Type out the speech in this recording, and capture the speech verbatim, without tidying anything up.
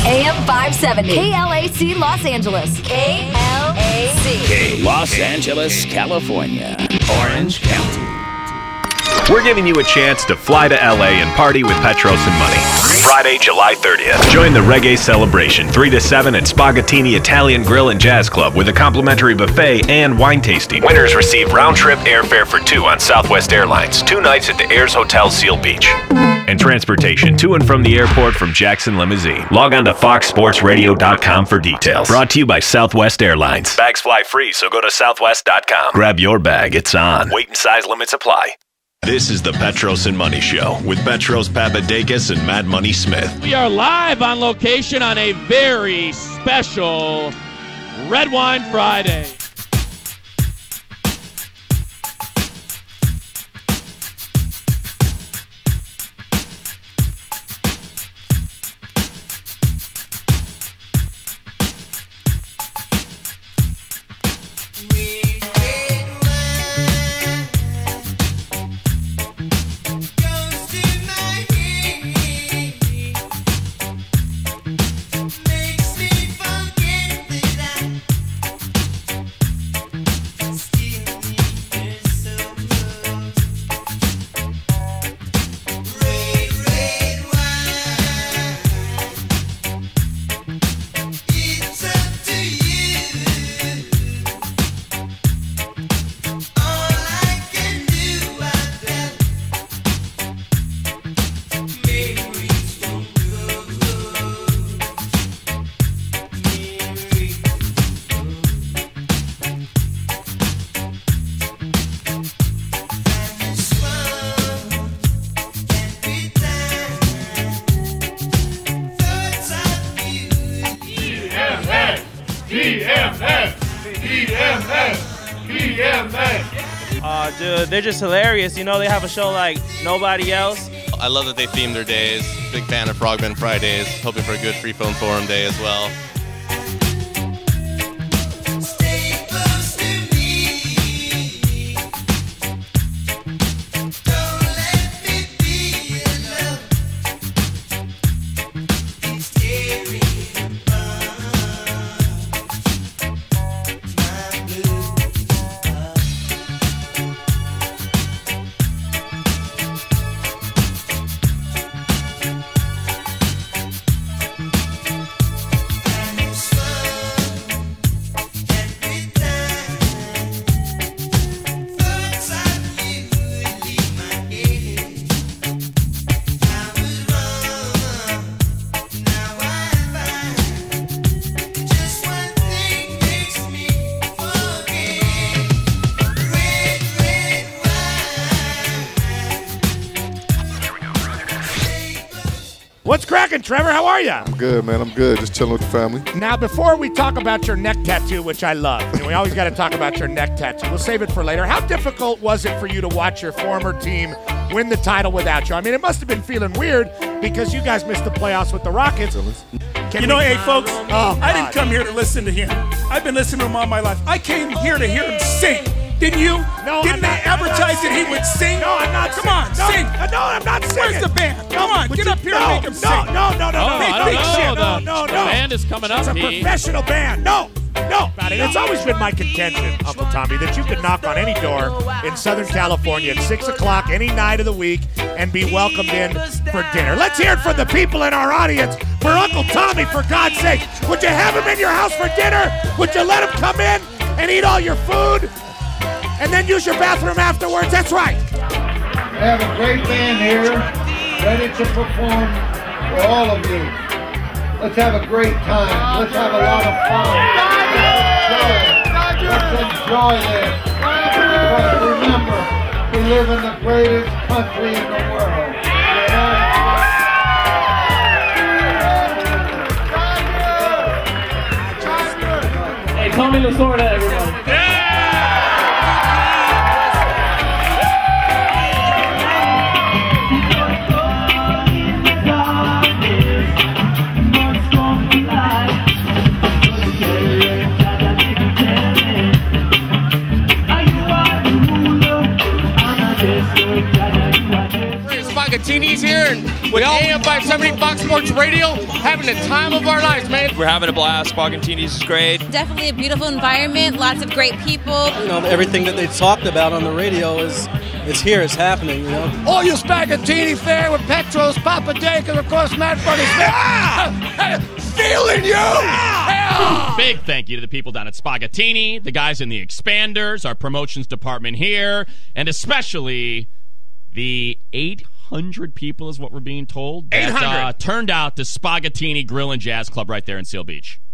A M five seventy. K L A C Los Angeles. K L A C. K Los Angeles, California. Orange County. We're giving you a chance to fly to L A and party with Petros and Money. Friday, July thirtieth. Join the reggae celebration, three to seven at Spagattini Italian Grill and Jazz Club with a complimentary buffet and wine tasting. Winners receive round-trip airfare for two on Southwest Airlines, two nights at the Ayers Hotel Seal Beach. And transportation to and from the airport from Jackson Limousine. Log on to fox sports radio dot com for details. Brought to you by Southwest Airlines. Bags fly free, so go to southwest dot com. Grab your bag, it's on. Weight and size limits apply. This is the Petros and Money Show with Petros Papadakis and Mad Money Smith. We are live on location on a very special Red Wine Friday. Uh, dude, they're just hilarious. You know, they have a show like nobody else. I love that they theme their days. Big fan of Frogman Fridays. Hoping for a good Free Phone Forum day as well. What's cracking, Trevor? How are you? I'm good, man. I'm good. Just chilling with the family. Now, before we talk about your neck tattoo, which I love, and we always got to talk about your neck tattoo. We'll save it for later. How difficult was it for you to watch your former team win the title without you? I mean, it must have been feeling weird because you guys missed the playoffs with the Rockets. Can you know, we, hey, folks, oh, I didn't come here to listen to him. I've been listening to him all my life. I came here to hear him sing. Didn't you? No, Didn't I'm they not, advertise that he would sing? No, I'm not Come singing. on, no, sing. No, I'm not singing. Where's the band? Come on, Would get you, up here no, and make him no, sing. No, no, no, no, Oh, no. I don't Big know. shit. The, No, no, the no. band is coming up. It's a He, professional band. No, no. It's always been my contention, Uncle Tommy, that you could knock on any door in Southern California at six o'clock any night of the week and be welcomed in for dinner. Let's hear it from the people in our audience for Uncle Tommy, for God's sake. Would you have him in your house for dinner? Would you let him come in and eat all your food and then use your bathroom afterwards? That's right. We have a great band here, ready to perform for all of you. Let's have a great time. Let's have a lot of fun. Let's enjoy this. Because remember, we live in the greatest country in the world. Hey, Tommy Lasorda, everybody. Spagattini's here, and with A M five seventy Fox Sports Radio, having the time of our lives, man. We're having a blast. Spogatini's is great. Definitely a beautiful environment, lots of great people. You know, everything that they talked about on the radio is it's here, it's happening, you know. All you Spagatini fan with Petros, Papa Dake, and of course Matt Funny Smith. Feeling you! Yeah! Big thank you to the people down at Spagatini, the guys in the Expanders, our promotions department here, and especially the eight hundred people is what we're being told that eight hundred uh, turned out to Spagatini Grill and Jazz Club right there in Seal Beach.